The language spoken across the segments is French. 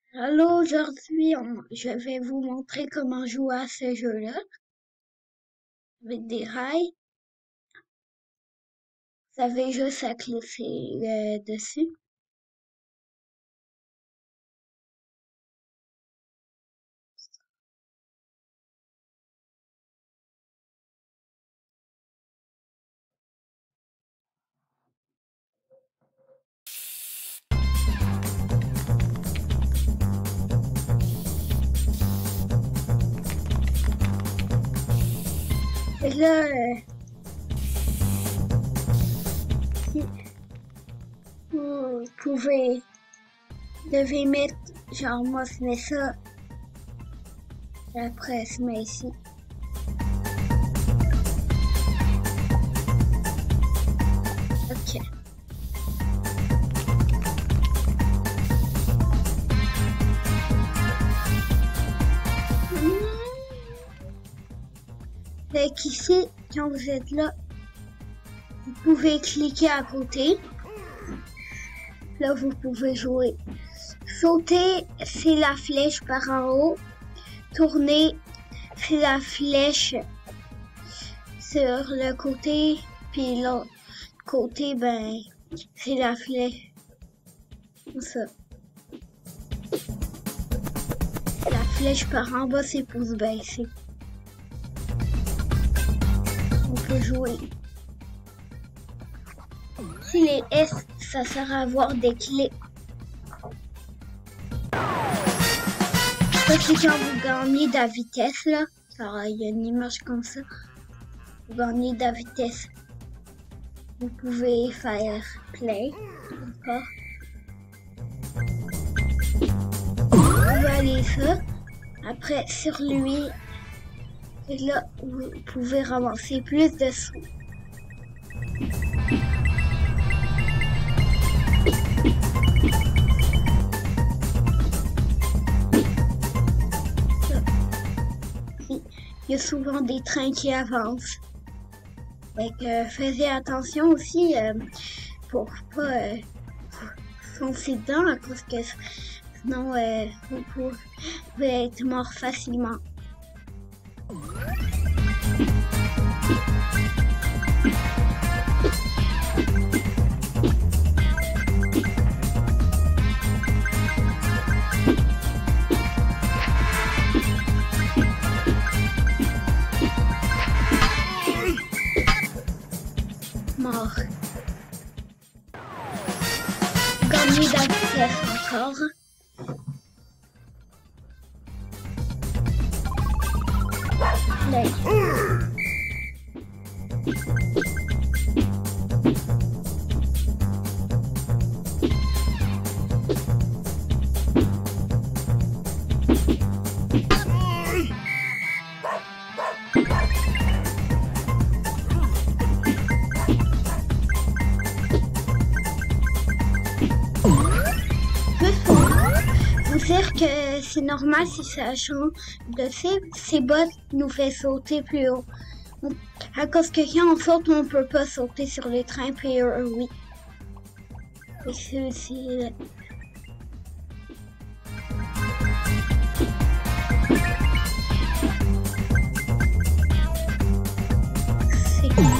Allô, aujourd'hui, je vais vous montrer comment jouer à ce jeu-là avec des rails. Vous avez juste à cliquer dessus. Et là, si vous devez mettre, genre moi je mets ça, et après je mets ici. Ok. Donc ici, quand vous êtes là, vous pouvez cliquer à côté. Là, vous pouvez jouer. Sauter, c'est la flèche par en haut. Tourner, c'est la flèche sur le côté. Puis l'autre côté, ben, c'est la flèche. Comme ça. La flèche par en bas, c'est pour se baisser. On peut jouer. Si les S, ça sert à avoir des clés. Ça, c'est quand vous gagnez de la vitesse, là. Alors, il y a une image comme ça. Vous gagnez de la vitesse. Vous pouvez faire play. Encore. Vous allez ça. Après, sur lui, et là, vous pouvez ramasser plus de sous. Il y a souvent des trains qui avancent. Donc, faites attention aussi pour pas foncer dedans, parce que sinon vous pouvez être mort facilement. Mort. Gagner de la vitesse encore. Play. Vous dire que c'est normal si ça change de cible, ces bottes nous fait sauter plus haut. À cause que quand on saute, on peut pas sauter sur les trains, puis oui. Et c'est aussi... c'est cool.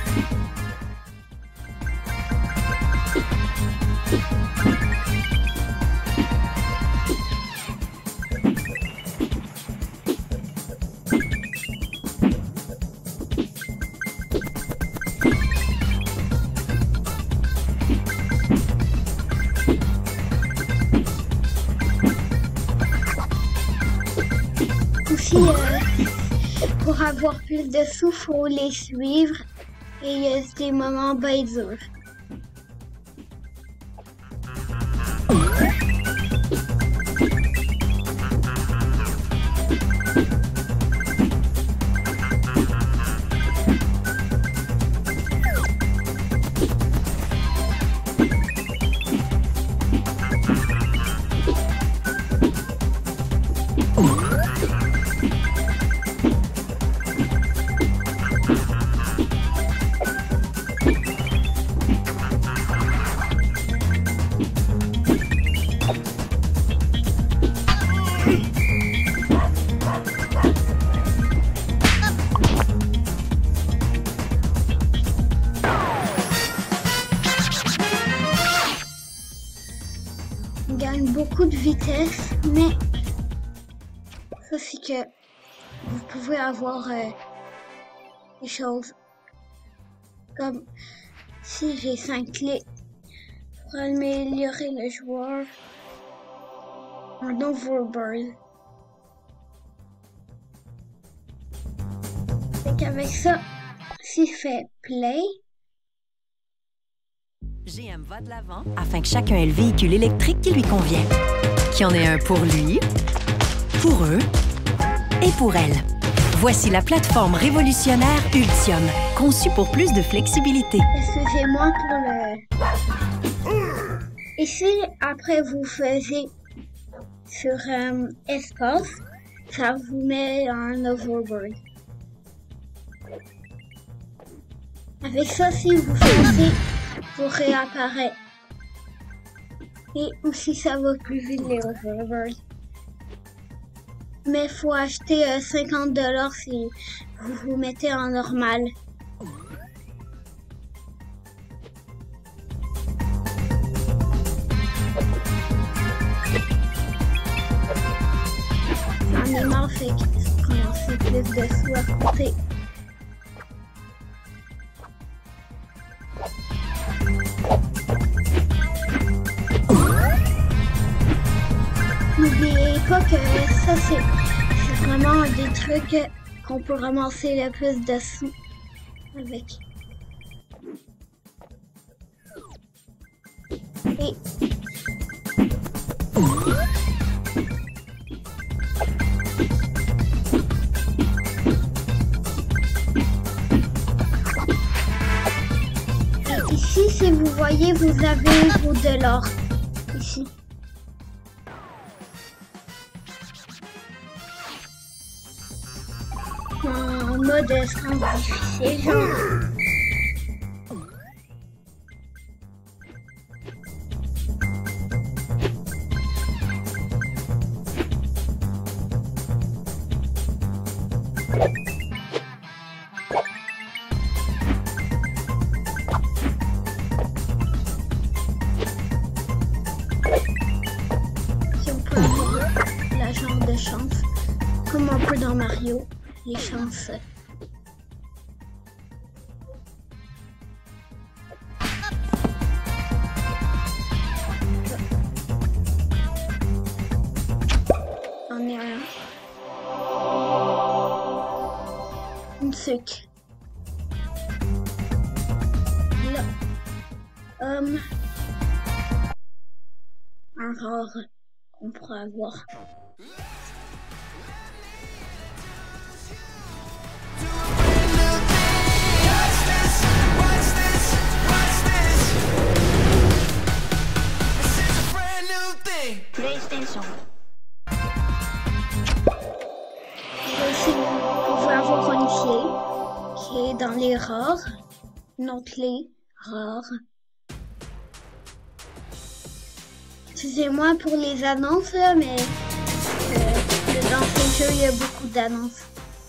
Aussi, pour avoir plus de sous, faut les suivre. Et il y a des moments bien durs. donne beaucoup de vitesse, mais ça c'est que vous pouvez avoir des choses comme si j'ai 5 clés pour améliorer le joueur en overboard. Fait qu'avec ça, si je fais play, GM va de l'avant afin que chacun ait le véhicule électrique qui lui convient. Qu'il y en ait un pour lui, pour eux et pour elle. Voici la plateforme révolutionnaire Ultium, conçue pour plus de flexibilité. excusez-moi pour le... Ici, après vous faisiez sur espace, ça vous met en overboard. Avec ça, si vous faites, vous réapparaît. Et aussi, ça va plus vite les overboards. Mais il faut acheter 50$ si vous vous mettez en normal. J'en ai marre, fait que je commence plus de sous à côté. N'oubliez pas que ça c'est vraiment des trucs qu'on peut ramasser le plus de sous avec. Et ici, si vous voyez, vous avez vos $. Ici. En mode sans difficile, genre. Si on peut avoir la genre de chance, comme un peu dans Mario, les chances. J'en ai un. Une sucre. Là. Un rare qu'on pourrait avoir. PlayStation. Aussi, vous pouvez avoir une clé qui est dans les rares. Une autre clé rare. Excusez-moi pour les annonces, là, mais dans ces jeux, il y a beaucoup d'annonces.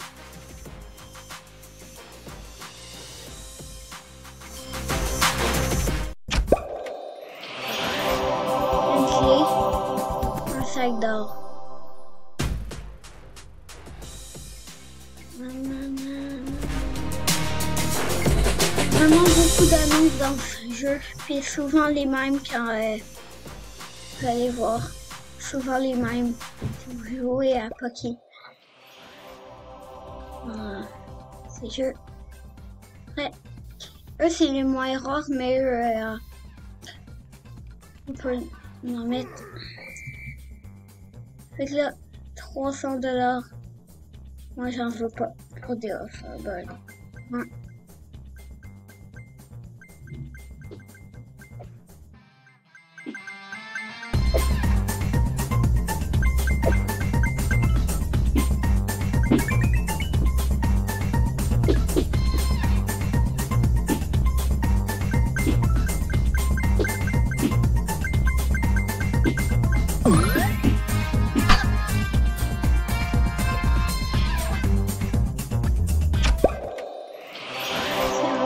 Une clé, un sac d'or. Vraiment beaucoup d'annonces dans ce jeu, puis souvent les mêmes quand vous allez voir, souvent les mêmes si vous jouez à Poké. Ces jeux, ouais, eux c'est les moins rares, mais eux, on peut en mettre. Fait que là, $300. Moi j'en veux pas pour des overboards. Ouais.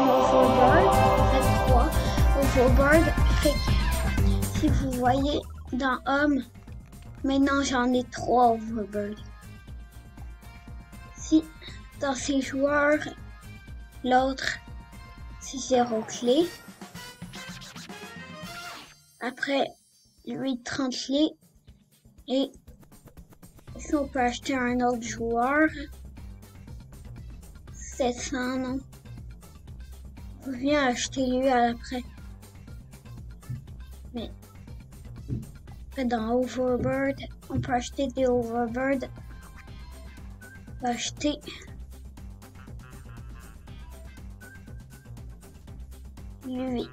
Overboard, fait que si vous voyez, dans Homme. Maintenant, j'en ai 3 Overbird. Si dans ces joueurs, l'autre, c'est 0 clés. Après, lui, 30 clés. Et si on peut acheter un autre joueur, 700, non. On vient acheter lui à l'après. Mais dans Overbird, on peut acheter des Overbird. On va acheter lui.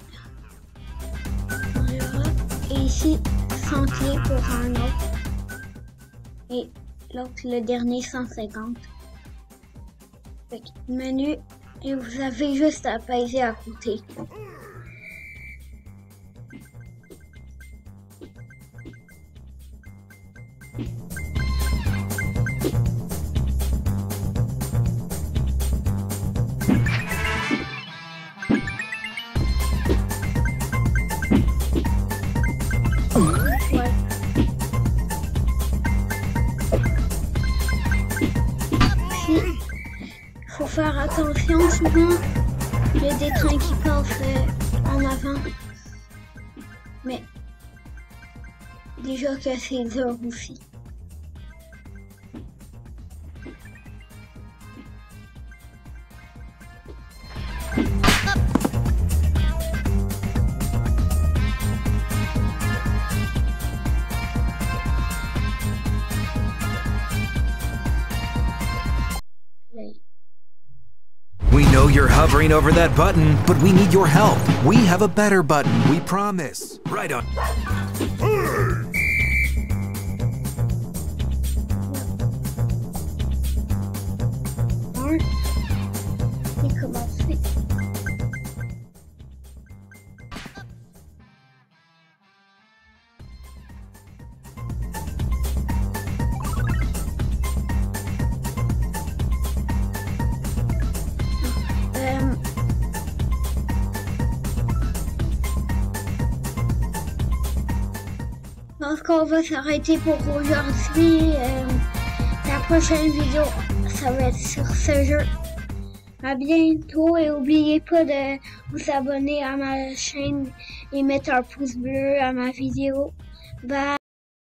Voilà. Et ici, 100 clés pour un autre. Et l'autre, le dernier, 150. Fait que menu, et vous avez juste à peser à côté. Voilà. Puis, faut faire attention souvent, il y a des trains qui passent en avant. Mais déjà que c'est dur aussi. We know you're hovering over that button, but we need your help. We have a better button, we promise. Right on. Et commencer. Je pense qu'on va s'arrêter pour aujourd'hui. La prochaine vidéo, ça va être sur ce jeu. À bientôt et n'oubliez pas de vous abonner à ma chaîne et mettre un pouce bleu à ma vidéo. Bye!